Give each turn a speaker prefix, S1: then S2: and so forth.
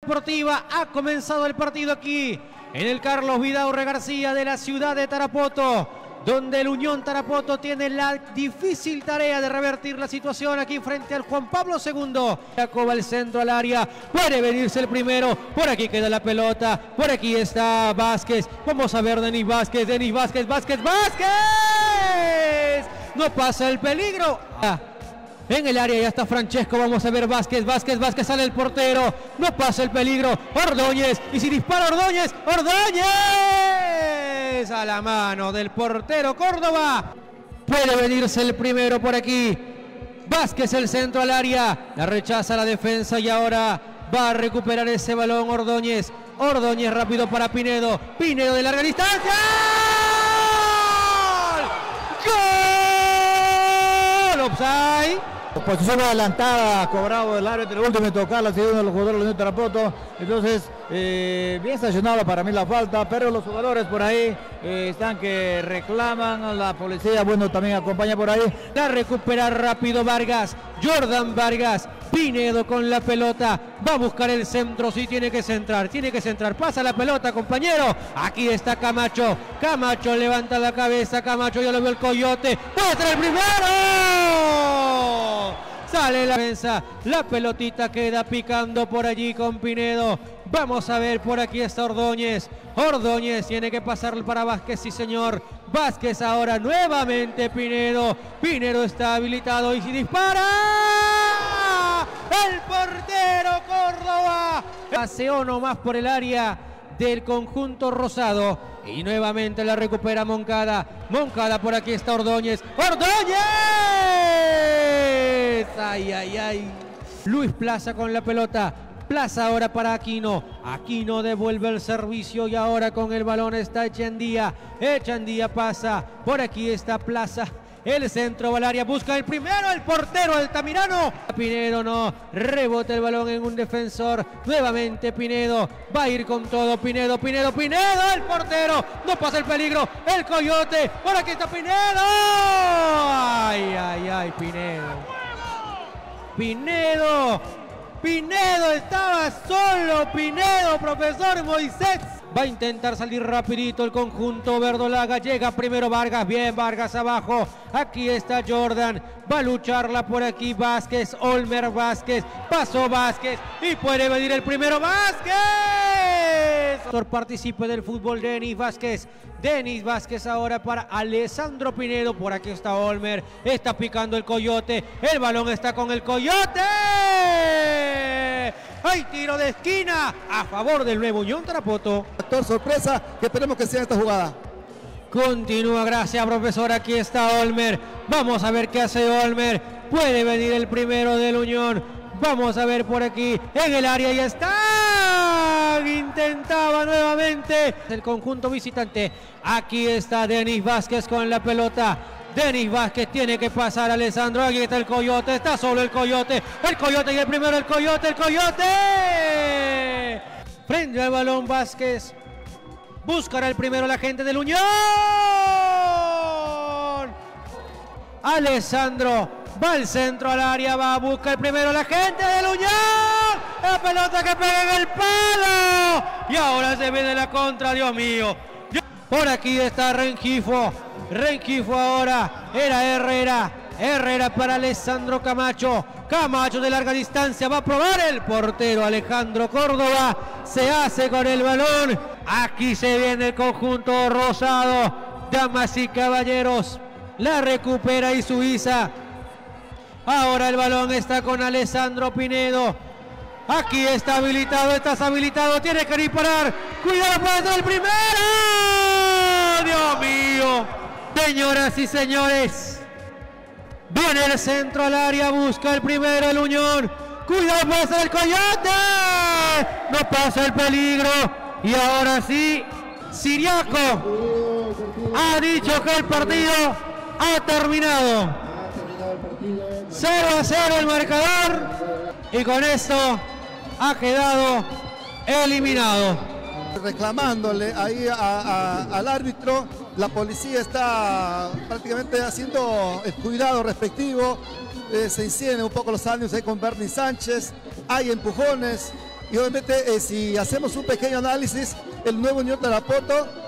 S1: Deportiva. Ha comenzado el partido aquí en el Carlos Vidaurre García de la ciudad de Tarapoto, donde el Unión Tarapoto tiene la difícil tarea de revertir la situación aquí frente al Juan Pablo II. Jacoba al centro al área, puede venirse el primero, por aquí queda la pelota, por aquí está Vázquez, vamos a ver Denis Vázquez, Vázquez, no pasa el peligro. En el área ya está Francesco, vamos a ver Vázquez, sale el portero, no pasa el peligro, Ordóñez, y si dispara Ordóñez, a la mano del portero Córdoba, puede venirse el primero por aquí, Vázquez el centro al área, la rechaza la defensa y ahora va a recuperar ese balón Ordóñez rápido para Pinedo de larga distancia, ¡gol! Offside.
S2: Posición adelantada, cobrado el árbitro, el último tocar la segunda de los jugadores de la Unión Tarapoto. Entonces, bien sancionado para mí la falta, pero los jugadores por ahí están que reclaman a la policía. Bueno, también acompaña por ahí.
S1: La recupera rápido Vargas, Jordan Vargas. Pinedo con la pelota, va a buscar el centro, sí tiene que centrar, pasa la pelota compañero, aquí está Camacho levanta la cabeza, Camacho ya lo vio el Coyote, puede ser el primero, sale la defensa, la pelotita queda picando por allí con Pinedo, vamos a ver, por aquí está Ordóñez tiene que pasar para Vázquez, sí señor, Vázquez ahora nuevamente Pinedo está habilitado y si dispara, el portero Córdoba, paseó nomás por el área del conjunto rosado y nuevamente la recupera Moncada, por aquí está Ordóñez, ay, Luis Plaza con la pelota, Plaza ahora para Aquino devuelve el servicio y ahora con el balón está Echandía pasa, por aquí está Plaza, el centro va al área, busca el primero, el portero Altamirano, Pinedo no, rebota el balón en un defensor, nuevamente Pinedo, va a ir con todo, Pinedo, el portero, no pasa el peligro, el Coyote, por aquí está Pinedo, ay, Pinedo estaba solo, profesor Moisés. Va a intentar salir rapidito el conjunto verdolaga, llega primero Vargas, bien Vargas abajo, aquí está Jordan, va a lucharla por aquí Vázquez, Olmer Vázquez, pasó Vázquez y puede venir el primero Vázquez. Participe del fútbol Denis Vázquez ahora para Alessandro Pinedo, por aquí está Olmer, está picando el Coyote, el balón está con el Coyote. Hay tiro de esquina a favor del nuevo Unión Tarapoto.
S3: Factor sorpresa que esperemos que sea esta jugada.
S1: Continúa, gracias profesor, aquí está Olmer. Vamos a ver qué hace Olmer. Puede venir el primero del Unión. Vamos a ver por aquí en el área, ya está. Intentaba nuevamente el conjunto visitante. Aquí está Denis Vázquez con la pelota. Denis Vázquez tiene que pasar a Alessandro, aquí está el Coyote, está solo el Coyote y el primero el Coyote. Frente al balón Vázquez, buscará el primero la gente del Unión. Alessandro va al centro al área, va a buscar el primero la gente del Unión. La pelota que pega en el palo y ahora se viene la contra, Dios mío. Por aquí está Rengifo ahora, era Herrera para Alessandro Camacho de larga distancia, va a probar el portero Alejandro Córdoba, se hace con el balón, aquí se viene el conjunto rosado, damas y caballeros, la recupera y Suiza, ahora el balón está con Alessandro Pinedo, aquí está habilitado, estás habilitado, tiene que disparar, cuidado, puede ser el primero, Dios mío, señoras y señores, viene el centro al área, busca el primero el Unión, cuidado, puede ser el Coyote, no pasa el peligro, y ahora sí, Siriaco ha dicho que el partido ha terminado, 0-0 el marcador, y con esto ha quedado eliminado.
S3: Reclamándole ahí al árbitro, la policía está prácticamente haciendo el cuidado respectivo, se encienden un poco los ánimos ahí con Bernie Sánchez, hay empujones, Y obviamente si hacemos un pequeño análisis, el nuevo Unión Tarapoto